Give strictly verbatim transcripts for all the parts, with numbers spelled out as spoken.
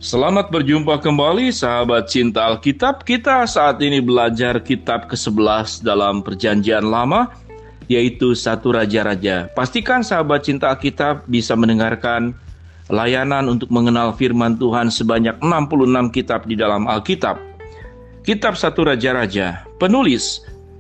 Selamat berjumpa kembali sahabat cinta Alkitab. Kita saat ini belajar kitab kesebelas dalam perjanjian lama, yaitu satu Raja-Raja. Pastikan sahabat cinta Alkitab bisa mendengarkan layanan untuk mengenal firman Tuhan sebanyak enam puluh enam kitab di dalam Alkitab. Kitab satu Raja-Raja. Penulis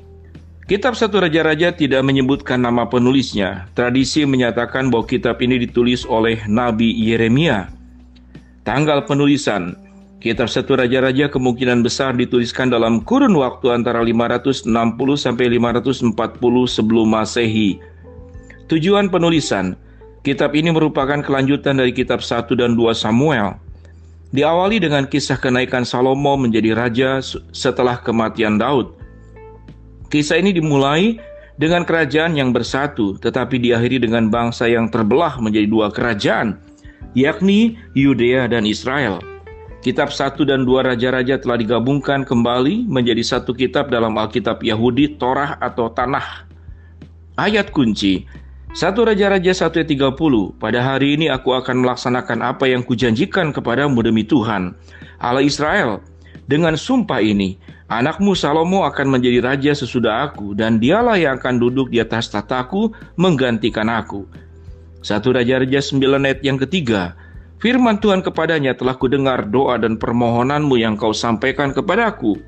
Kitab satu Raja-Raja tidak menyebutkan nama penulisnya. Tradisi menyatakan bahwa kitab ini ditulis oleh Nabi Yeremia. Tanggal penulisan Kitab satu Raja-Raja kemungkinan besar dituliskan dalam kurun waktu antara lima ratus enam puluh sampai lima ratus empat puluh sebelum Masehi. Tujuan penulisan kitab ini merupakan kelanjutan dari kitab satu dan dua Samuel. Diawali dengan kisah kenaikan Salomo menjadi raja setelah kematian Daud. Kisah ini dimulai dengan kerajaan yang bersatu, tetapi diakhiri dengan bangsa yang terbelah menjadi dua kerajaan, yakni Yudea dan Israel. Kitab satu dan dua Raja-Raja telah digabungkan kembali menjadi satu kitab dalam Alkitab Yahudi, Torah atau Tanakh. Ayat kunci satu Raja-Raja satu ayat tiga puluh. Pada hari ini aku akan melaksanakan apa yang kujanjikan kepadamu demi Tuhan, Allah Israel. Dengan sumpah ini, anakmu Salomo akan menjadi raja sesudah aku, dan dialah yang akan duduk di atas tataku menggantikan aku. satu Raja-Raja sembilan ayat yang ketiga. Firman Tuhan kepadanya, telah kudengar doa dan permohonanmu yang kau sampaikan kepadaku.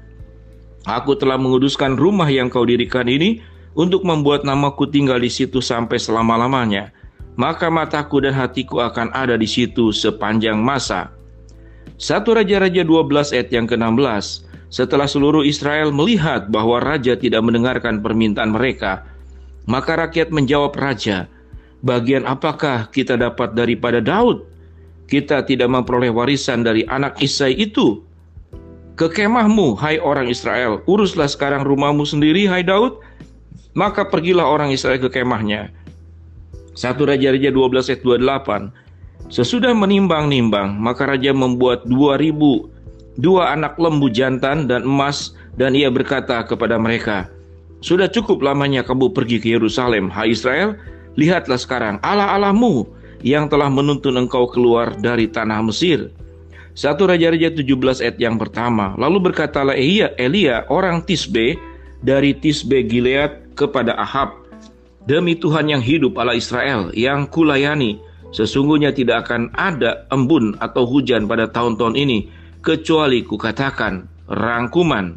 Aku telah menguduskan rumah yang kau dirikan ini untuk membuat namaku tinggal di situ sampai selama-lamanya. Maka mataku dan hatiku akan ada di situ sepanjang masa. satu Raja-Raja dua belas ayat yang ke-enam belas. Setelah seluruh Israel melihat bahwa raja tidak mendengarkan permintaan mereka, maka rakyat menjawab raja, bagian apakah kita dapat daripada Daud? Kita tidak memperoleh warisan dari anak Isai itu. Ke kemahmu, hai orang Israel, uruslah sekarang rumahmu sendiri, hai Daud. Maka pergilah orang Israel ke kemahnya. satu Raja-Raja dua belas ayat dua puluh delapan. Sesudah menimbang-nimbang, maka raja membuat dua ribu dua anak lembu jantan dan emas, dan ia berkata kepada mereka, sudah cukup lamanya kamu pergi ke Yerusalem, hai Israel. Lihatlah sekarang Allah-Allahmu yang telah menuntun engkau keluar dari tanah Mesir. satu Raja-Raja tujuh belas ayat yang pertama. Lalu berkatalah Elia, Elia orang Tisbe dari Tisbe Gilead kepada Ahab, demi Tuhan yang hidup Allah Israel yang kulayani, sesungguhnya tidak akan ada embun atau hujan pada tahun-tahun ini, kecuali kukatakan rangkuman.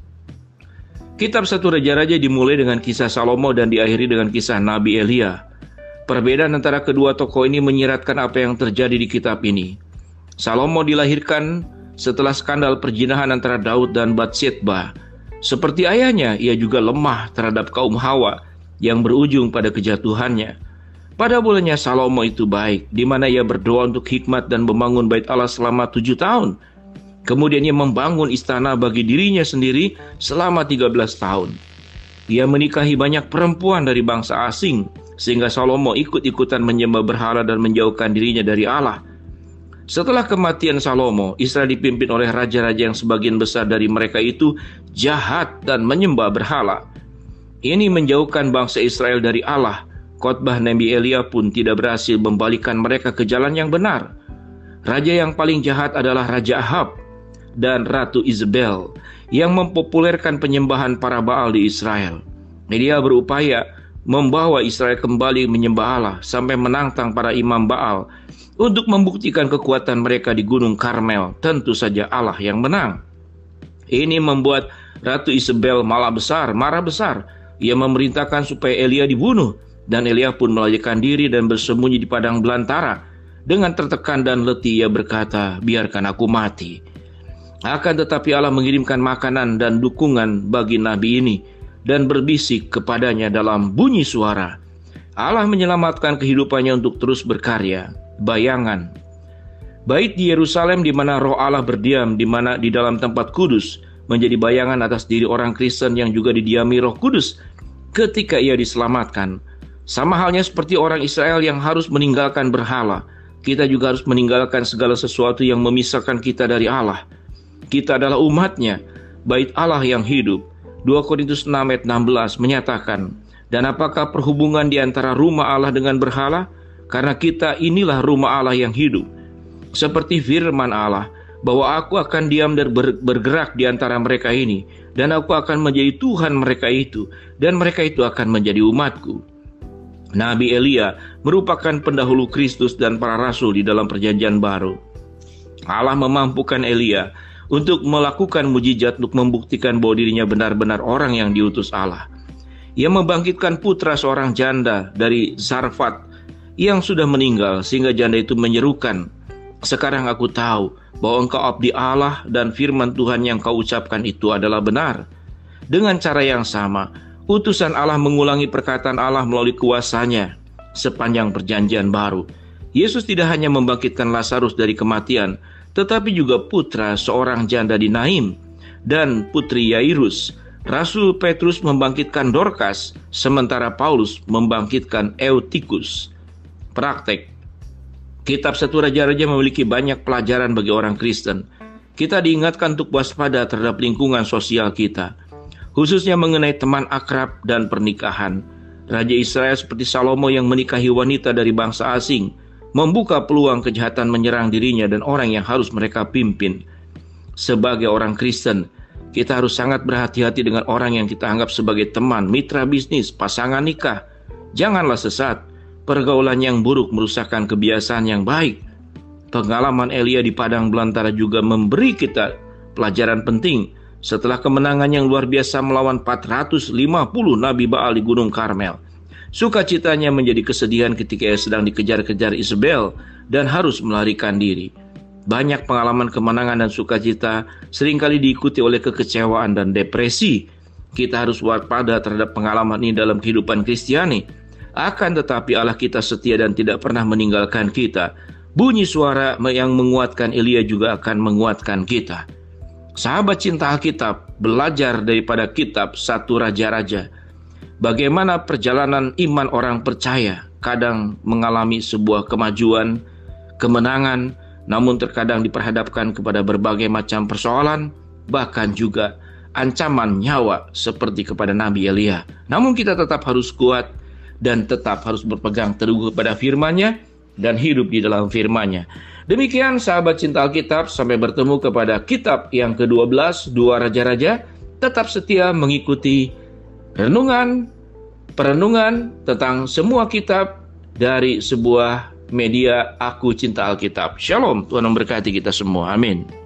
Kitab satu Raja-Raja dimulai dengan kisah Salomo dan diakhiri dengan kisah Nabi Elia. Perbedaan antara kedua tokoh ini menyiratkan apa yang terjadi di kitab ini. Salomo dilahirkan setelah skandal perzinahan antara Daud dan Batsheba. Seperti ayahnya, ia juga lemah terhadap kaum Hawa yang berujung pada kejatuhannya. Pada mulanya Salomo itu baik, di mana ia berdoa untuk hikmat dan membangun bait Allah selama tujuh tahun. Kemudian ia membangun istana bagi dirinya sendiri selama tiga belas tahun. Ia menikahi banyak perempuan dari bangsa asing, sehingga Salomo ikut-ikutan menyembah berhala dan menjauhkan dirinya dari Allah. Setelah kematian Salomo, Israel dipimpin oleh raja-raja yang sebagian besar dari mereka itu jahat dan menyembah berhala. Ini menjauhkan bangsa Israel dari Allah. Khotbah Nabi Elia pun tidak berhasil membalikkan mereka ke jalan yang benar. Raja yang paling jahat adalah Raja Ahab dan Ratu Isabel yang mempopulerkan penyembahan para Baal di Israel. Dia berupaya membawa Israel kembali menyembah Allah sampai menantang para imam Baal untuk membuktikan kekuatan mereka di Gunung Karmel. Tentu saja Allah yang menang. Ini membuat Ratu Isabel malah besar, marah besar. Ia memerintahkan supaya Elia dibunuh, dan Elia pun melarikan diri dan bersembunyi di padang belantara. Dengan tertekan dan letih ia berkata, biarkan aku mati. Akan tetapi Allah mengirimkan makanan dan dukungan bagi nabi ini dan berbisik kepadanya dalam bunyi suara. Allah menyelamatkan kehidupannya untuk terus berkarya. Bayangan bait di Yerusalem di mana roh Allah berdiam, di mana di dalam tempat kudus, menjadi bayangan atas diri orang Kristen yang juga didiami Roh Kudus ketika ia diselamatkan. Sama halnya seperti orang Israel yang harus meninggalkan berhala, kita juga harus meninggalkan segala sesuatu yang memisahkan kita dari Allah. Kita adalah umatnya, bait Allah yang hidup. dua Korintus enam ayat enam belas menyatakan, dan apakah perhubungan di antara rumah Allah dengan berhala? Karena kita inilah rumah Allah yang hidup. seperti firman Allah, bahwa aku akan diam dan bergerak di antara mereka ini, dan aku akan menjadi Tuhan mereka itu, dan mereka itu akan menjadi umatku. Nabi Elia merupakan pendahulu Kristus dan para rasul di dalam perjanjian baru. Allah memampukan Elia untuk melakukan mujizat untuk membuktikan bahwa dirinya benar-benar orang yang diutus Allah. Ia membangkitkan putra seorang janda dari Zarfat yang sudah meninggal, sehingga janda itu menyerukan, "Sekarang aku tahu bahwa engkau abdi Allah dan firman Tuhan yang kau ucapkan itu adalah benar." Dengan cara yang sama, utusan Allah mengulangi perkataan Allah melalui kuasanya sepanjang perjanjian baru. Yesus tidak hanya membangkitkan Lazarus dari kematian, tetapi juga putra seorang janda di Naim dan putri Yairus. Rasul Petrus membangkitkan Dorcas, sementara Paulus membangkitkan Eutikus. Praktek. Kitab Satu Raja-Raja memiliki banyak pelajaran bagi orang Kristen. Kita diingatkan untuk waspada terhadap lingkungan sosial kita, khususnya mengenai teman akrab dan pernikahan. Raja Israel seperti Salomo yang menikahi wanita dari bangsa asing, membuka peluang kejahatan menyerang dirinya dan orang yang harus mereka pimpin. Sebagai orang Kristen, kita harus sangat berhati-hati dengan orang yang kita anggap sebagai teman, mitra bisnis, pasangan nikah. Janganlah sesat. Pergaulan yang buruk merusakkan kebiasaan yang baik. Pengalaman Elia di padang belantara juga memberi kita pelajaran penting. Setelah kemenangan yang luar biasa melawan empat ratus lima puluh Nabi Baal di Gunung Karmel, sukacitanya menjadi kesedihan ketika ia sedang dikejar-kejar Isabel dan harus melarikan diri. Banyak pengalaman kemenangan dan sukacita seringkali diikuti oleh kekecewaan dan depresi. Kita harus waspada terhadap pengalaman ini dalam kehidupan Kristiani. Akan tetapi Allah kita setia dan tidak pernah meninggalkan kita. Bunyi suara yang menguatkan Elia juga akan menguatkan kita. Sahabat cinta Alkitab, belajar daripada kitab Satu Raja-Raja. Bagaimana perjalanan iman orang percaya kadang mengalami sebuah kemajuan, kemenangan, namun terkadang diperhadapkan kepada berbagai macam persoalan, bahkan juga ancaman nyawa seperti kepada Nabi Elia. Namun kita tetap harus kuat dan tetap harus berpegang teguh kepada firman-Nya dan hidup di dalam firman-Nya. Demikian sahabat cinta Alkitab, sampai bertemu kepada kitab yang kedua belas, Dua Raja-Raja. Tetap setia mengikuti renungan, perenungan tentang semua kitab dari sebuah media Aku Cinta Alkitab. Shalom, Tuhan memberkati kita semua. Amin.